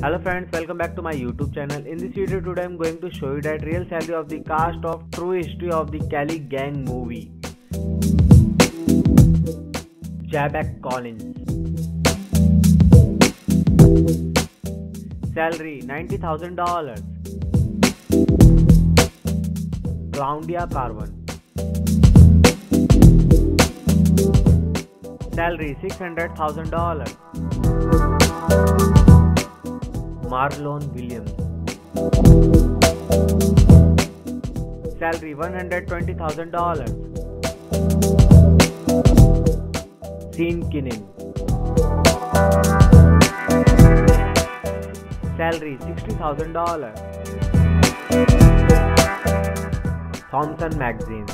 Hello friends, welcome back to my YouTube channel. In this video today I am going to show you that real salary of the cast of True History of the Kelly Gang movie. Jabeck Collins. Salary $90,000. Claudia Carvan. Salary $600,000. Marlon Williams. Salary $120,000. Sean Kinnin. Salary $60,000. Thompson Magazine.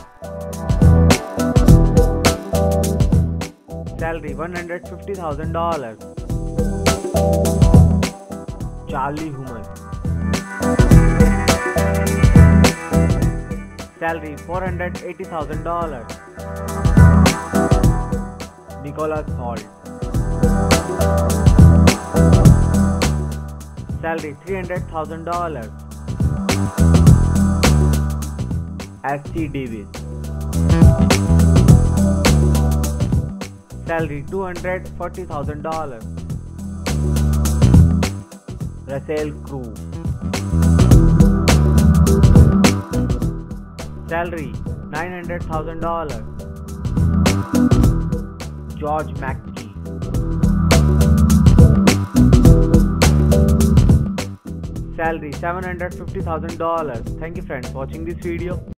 Salary $150,000. Charlie Human. Salary $480,000. Nicholas Hoult. Salary $300,000. S.C. Davis. Salary $240,000. Russell Crowe. Salary $900,000. George McKee. Salary $750,000. Thank you friends for watching this video.